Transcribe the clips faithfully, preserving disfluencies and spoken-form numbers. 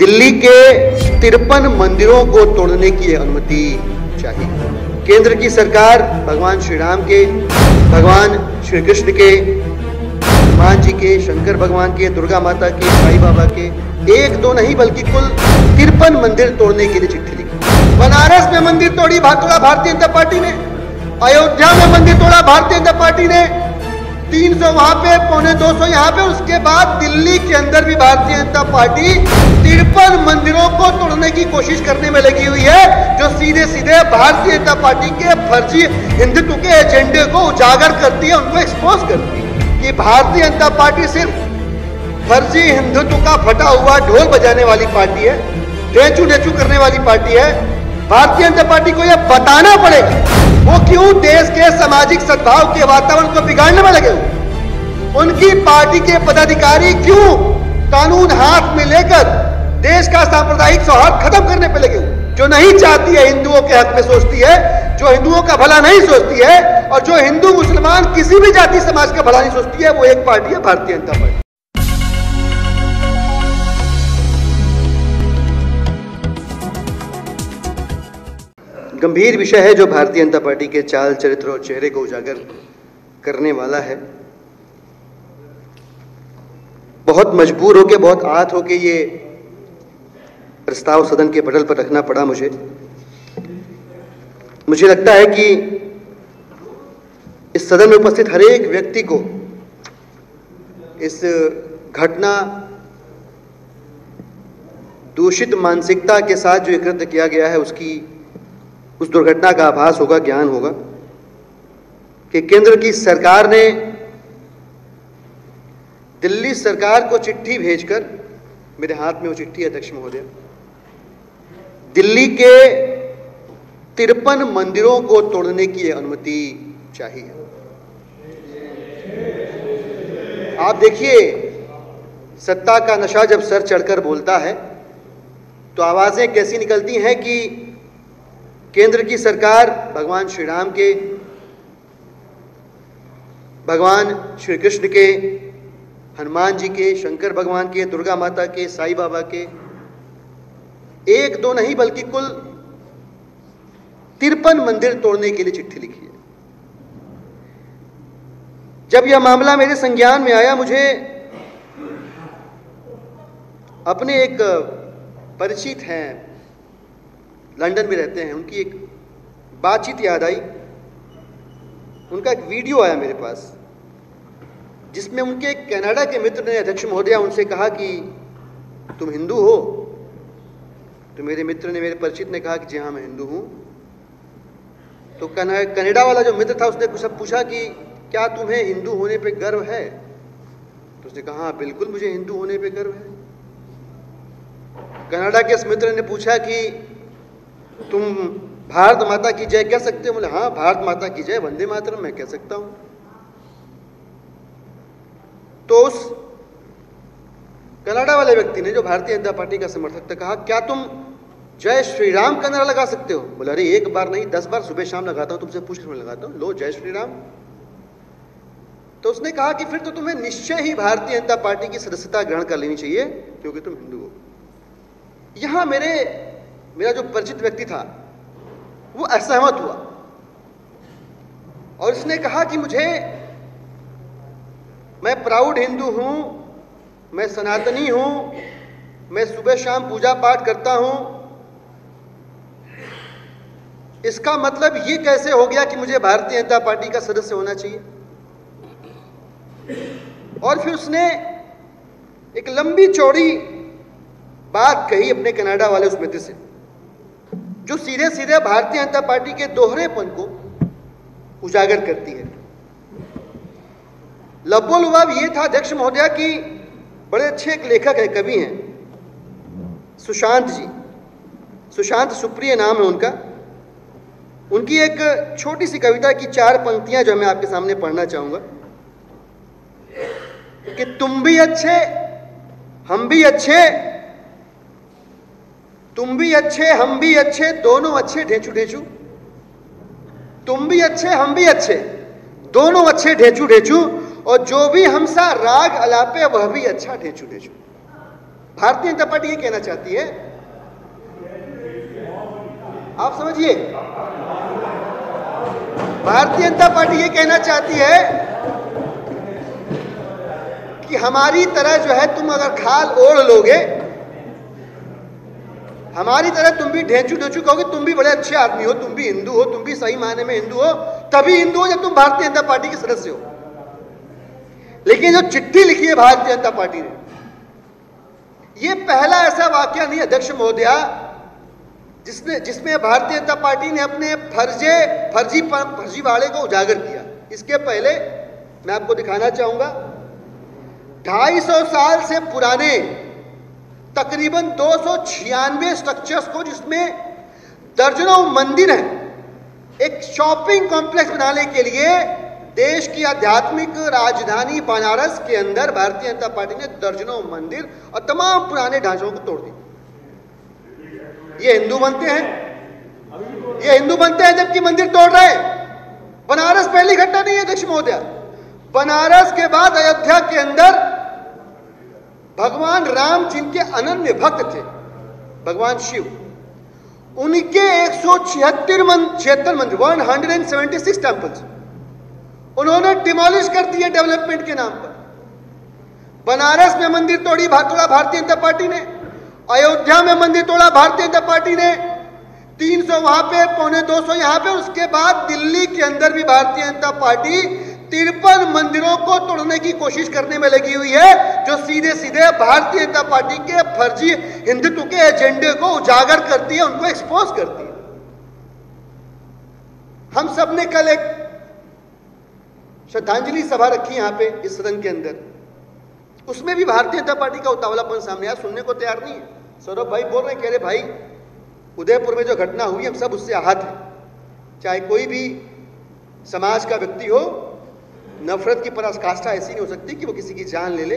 दिल्ली के तिरपन मंदिरों को तोड़ने की अनुमति चाहिए। केंद्र की सरकार भगवान श्री राम के, भगवान श्री कृष्ण के, हनुमान जी के, शंकर भगवान के, दुर्गा माता के, साईं बाबा के एक दो नहीं बल्कि कुल तिरपन मंदिर तोड़ने के लिए चिट्ठी लिखी। बनारस में मंदिर तोड़ी तोड़ा भारतीय जनता पार्टी ने, अयोध्या में मंदिर तोड़ा भारतीय जनता पार्टी ने, तीन सौ वहां पे, पौने दो सौ यहाँ पे। उसके बाद दिल्ली के अंदर भी भारतीय जनता पार्टी तिरपन मंदिरों को तोड़ने की कोशिश करने में लगी हुई है, जो सीधे सीधे भारतीय जनता पार्टी के फर्जी हिंदुत्व के एजेंडे को उजागर करती है, उनको एक्सपोज करती है कि भारतीय जनता पार्टी सिर्फ फर्जी हिंदुत्व का फटा हुआ ढोल बजाने वाली पार्टी है, ढेंचू ढेंचू करने वाली पार्टी है। भारतीय जनता पार्टी को यह बताना पड़ेगा वो क्यों देश के सामाजिक सद्भाव के वातावरण को बिगाड़ने में लगे हुए। उनकी पार्टी के पदाधिकारी क्यों कानून हाथ में लेकर देश का सांप्रदायिक सौहार्द खत्म करने पर लगे हुए। जो नहीं चाहती है हिंदुओं के हक में सोचती है, जो हिंदुओं का भला नहीं सोचती है, और जो हिंदू मुसलमान किसी भी जाति समाज का भला नहीं सोचती है, वो एक पार्टी है भारतीय जनता पार्टी। गंभीर विषय है जो भारतीय जनता पार्टी के चाल चरित्र और चेहरे को उजागर करने वाला है। बहुत मजबूर होके, बहुत आहत होके ये प्रस्ताव सदन के पटल पर रखना पड़ा मुझे। मुझे लगता है कि इस सदन में उपस्थित हर एक व्यक्ति को इस घटना, दूषित मानसिकता के साथ जो कृत्य किया गया है उसकी उस दुर्घटना का आभास होगा, ज्ञान होगा कि केंद्र की सरकार ने दिल्ली सरकार को चिट्ठी भेजकर, मेरे हाथ में वो चिट्ठी अध्यक्ष महोदय, दिल्ली के तिरपन मंदिरों को तोड़ने की अनुमति चाहिए। आप देखिए, सत्ता का नशा जब सर चढ़कर बोलता है तो आवाजें कैसी निकलती हैं कि केंद्र की सरकार भगवान श्री राम के, भगवान श्री कृष्ण के, हनुमान जी के, शंकर भगवान के, दुर्गा माता के, साईं बाबा के एक दो नहीं बल्कि कुल तिरपन मंदिर तोड़ने के लिए चिट्ठी लिखी है। जब यह मामला मेरे संज्ञान में आया, मुझे अपने एक परिचित हैं, लंदन में रहते हैं, उनकी एक बातचीत याद आई। उनका एक वीडियो आया मेरे पास जिसमें उनके एक कनाडा के मित्र ने, अध्यक्ष महोदया, उनसे कहा कि तुम हिंदू हो? तो मेरे मित्र ने, मेरे परिचित ने कहा कि जी हाँ मैं हिंदू हूं। तो कनाडा वाला जो मित्र था उसने कुछ पूछा कि क्या तुम्हें हिंदू होने पे गर्व है? तो उसने कहा हाँ बिल्कुल मुझे हिंदू होने पे गर्व है। कनाडा के इस मित्र ने पूछा कि तुम भारत माता की जय कह सकते हो? बोले हाँ भारत माता की जय, वंदे मातरम मैं कह सकता हूं। तो उस कनाडा वाले व्यक्ति ने, जो भारतीय जनता पार्टी का समर्थक था, कहा क्या तुम जय श्री राम का नारा लगा सकते हो? बोले अरे एक बार नहीं दस बार सुबह शाम लगाता हूं, तुमसे पूछने में लगाता हूं, लो जय श्री राम। तो उसने कहा कि फिर तो तुम्हें निश्चय ही भारतीय जनता पार्टी की सदस्यता ग्रहण कर लेनी चाहिए क्योंकि तुम हिंदू हो। यहां मेरे मेरा जो परिचित व्यक्ति था वो असहमत हुआ और उसने कहा कि मुझे, मैं प्राउड हिंदू हूं, मैं सनातनी हूं, मैं सुबह शाम पूजा पाठ करता हूं, इसका मतलब ये कैसे हो गया कि मुझे भारतीय जनता पार्टी का सदस्य होना चाहिए? और फिर उसने एक लंबी चौड़ी बात कही अपने कनाडा वाले उस मित्र से, जो सीधे सीधे भारतीय जनता पार्टी के दोहरेपन को उजागर करती है। लबोलुबाब ये था अध्यक्ष महोदया कि बड़े अच्छे एक लेखक है, कवि हैं, सुशांत जी, सुशांत सुप्रिय नाम है उनका। उनकी एक छोटी सी कविता की चार पंक्तियां जो मैं आपके सामने पढ़ना चाहूंगा कि तुम भी अच्छे, हम भी अच्छे, तुम भी अच्छे, हम भी अच्छे, दोनों अच्छे ढेंचू ढेंचू। तुम भी अच्छे, हम भी अच्छे, दोनों अच्छे ढेंचू ढेंचू, और जो भी हमसा राग अलापे वह भी अच्छा ढेंचू ढेंचू। भारतीय जनता पार्टी ये कहना चाहती है, आप समझिए, भारतीय जनता पार्टी ये कहना चाहती है कि हमारी तरह जो है तुम अगर खाल ओढ़ लोगे, हमारी तरह तुम भी ढेंचू ढेंचू कहोगे, तुम भी बड़े अच्छे आदमी हो, तुम भी हिंदू हो, तुम भी सही मायने में हिंदू हो, तभी हिंदू हो जब तुम भारतीय जनता पार्टी के सदस्य हो। लेकिन जो चिट्ठी लिखी है भारतीय जनता पार्टी ने, ये पहला ऐसा वाकया नहीं अध्यक्ष महोदया जिसने जिसमें भारतीय जनता पार्टी ने अपने फर्जे फर्जी फर्जीवाड़े को उजागर किया। इसके पहले मैं आपको दिखाना चाहूंगा ढाई सौ साल से पुराने तकरीबन दो सौ छियानवे स्ट्रक्चर्स को, जिसमें दर्जनों मंदिर हैं, एक शॉपिंग कॉम्प्लेक्स बनाने के लिए देश की आध्यात्मिक राजधानी बनारस के अंदर भारतीय जनता पार्टी ने दर्जनों मंदिर और तमाम पुराने ढांचों को तोड़ दिया। ये हिंदू बनते हैं, ये हिंदू बनते हैं जबकि मंदिर तोड़ रहे हैं। बनारस पहली घटना नहीं है अध्यक्ष महोदया, बनारस के बाद अयोध्या के अंदर भगवान राम जिनके अनन्य भक्त थे, भगवान शिव, उनके एक सौ छिहत्तर छिहत्तर मंदिर one hundred seventy six temples उन्होंने डिमोलिश कर दिए डेवलपमेंट के नाम पर। बनारस में मंदिर तोड़ी तोड़ा भारतीय जनता पार्टी ने, अयोध्या में मंदिर तोड़ा भारतीय जनता पार्टी ने, तीन सौ वहां पे, पौने दो सौ यहां पे। उसके बाद दिल्ली के अंदर भी भारतीय जनता पार्टी तिरपन मंदिरों को तोड़ने की कोशिश करने में लगी हुई है, जो सीधे सीधे भारतीय जनता पार्टी के फर्जी हिंदुत्व के एजेंडे को उजागर करती है, उनको एक्सपोज करती है। हम सब ने कल एक श्रद्धांजलि सभा रखी यहां पे इस सदन के अंदर, उसमें भी भारतीय जनता पार्टी का उतावलापन सामने आया, सुनने को तैयार नहीं है। सौरभ भाई बोल रहे हैं, कह रहे भाई उदयपुर में जो घटना हुई हम सब उससे आहत हैं। चाहे कोई भी समाज का व्यक्ति हो, नफरत की पराकाष्ठा ऐसी नहीं हो सकती कि वो किसी की जान ले ले।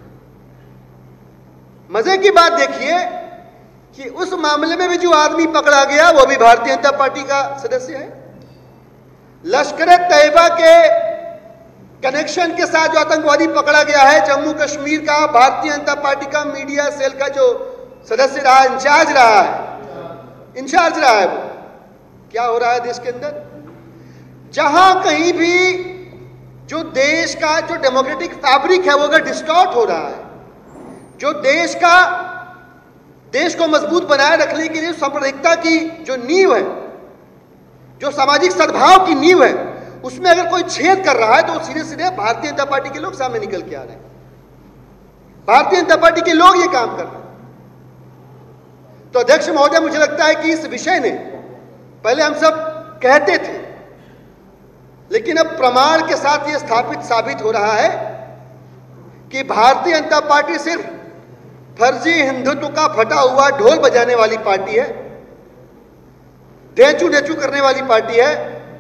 मजे की बात देखिए कि उस मामले में भी जो आदमी पकड़ा गया वो भी भारतीय जनता पार्टी का सदस्य है। लश्कर तैयबा के कनेक्शन के साथ जो आतंकवादी पकड़ा गया है, जम्मू कश्मीर का भारतीय जनता पार्टी का मीडिया सेल का जो सदस्य रहा, इंचार्ज रहा है, इंचार्ज रहा है, वो क्या हो रहा है देश के अंदर? जहां कहीं भी जो देश का जो डेमोक्रेटिक फैब्रिक है वो अगर डिस्टॉर्ट हो रहा है, जो देश का देश को मजबूत बनाए रखने के लिए सांप्रदायिकता की जो नींव है, जो सामाजिक सद्भाव की नींव है, उसमें अगर कोई छेद कर रहा है तो सीधे सीधे भारतीय जनता पार्टी के लोग सामने निकल के आ रहे हैं। भारतीय जनता पार्टी के लोग ये काम कर रहे हैं। तो अध्यक्ष महोदय, मुझे लगता है कि इस विषय ने, पहले हम सब कहते थे, लेकिन अब प्रमाण के साथ यह स्थापित साबित हो रहा है कि भारतीय जनता पार्टी सिर्फ फर्जी हिंदुत्व का फटा हुआ ढोल बजाने वाली पार्टी है, ढेंचू ढेंचू करने वाली पार्टी है।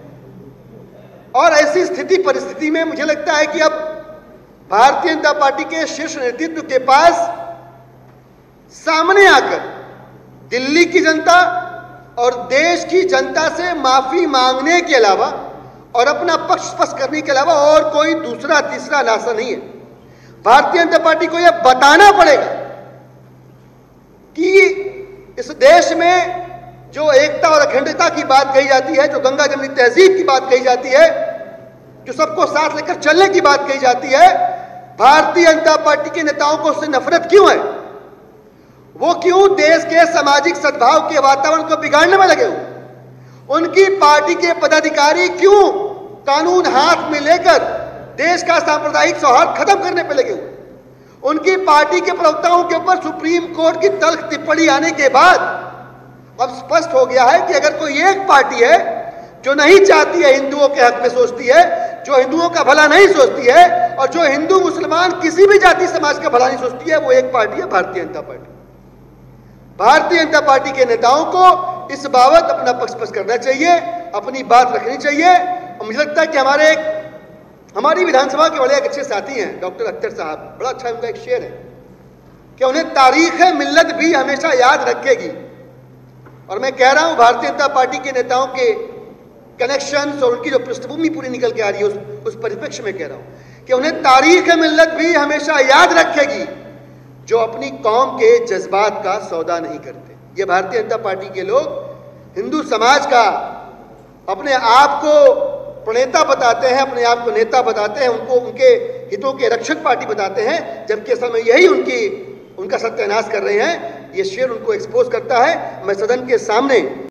और ऐसी स्थिति परिस्थिति में मुझे लगता है कि अब भारतीय जनता पार्टी के शीर्ष नेतृत्व के पास सामने आकर दिल्ली की जनता और देश की जनता से माफी मांगने के अलावा और अपना पक्ष स्पष्ट करने के अलावा और कोई दूसरा तीसरा रास्ता नहीं है। भारतीय जनता पार्टी को यह बताना पड़ेगा कि इस देश में जो एकता और अखंडता की बात कही जाती है, जो गंगा जमनी तहजीब की बात कही जाती है, जो सबको साथ लेकर चलने की बात कही जाती है, भारतीय जनता पार्टी के नेताओं को उससे नफरत क्यों है? वो क्यों देश के सामाजिक सद्भाव के वातावरण को बिगाड़ने में लगे हुए? उनकी पार्टी के पदाधिकारी क्यों कानून हाथ में लेकर देश का सांप्रदायिक सौहार्द खत्म करने पर लगे हुए? उनकी पार्टी के प्रवक्ताओं के ऊपर सुप्रीम कोर्ट की तल्ख टिप्पणी आने के बाद अब स्पष्ट हो गया है कि अगर कोई एक पार्टी है जो नहीं चाहती है, हिंदुओं के हक में सोचती है, जो हिंदुओं का भला नहीं सोचती है, और जो हिंदू मुसलमान किसी भी जाति समाज का भला नहीं सोचती है, वो एक पार्टी है भारतीय जनता पार्टी। भारतीय जनता पार्टी के नेताओं को इस बाबत अपना पक्ष स्पष्ट करना चाहिए, अपनी बात रखनी चाहिए। और मुझे लगता है कि हमारे एक हमारी विधानसभा के बड़े एक अच्छे साथी हैं डॉक्टर अख्तर साहब, बड़ा अच्छा उनका एक शेर है कि उन्हें तारीख मिल्लत भी हमेशा याद रखेगी। और मैं कह रहा हूं भारतीय जनता पार्टी के नेताओं के कनेक्शंस और उनकी जो पृष्ठभूमि पूरी निकल के आ रही है, उस, उस परिप्रेक्ष्य में कह रहा हूं कि उन्हें तारीख मिल्लत भी हमेशा याद रखेगी। जो अपनी कौम के जज्बात का सौदा नहीं करते। ये भारतीय जनता पार्टी के लोग हिंदू समाज का अपने आप को प्रणेता बताते हैं, अपने आप को नेता बताते हैं, उनको उनके हितों के रक्षक पार्टी बताते हैं, जबकि असल में यही उनकी उनका सत्यानाश कर रहे हैं। ये शेर उनको एक्सपोज करता है। मैं सदन के सामने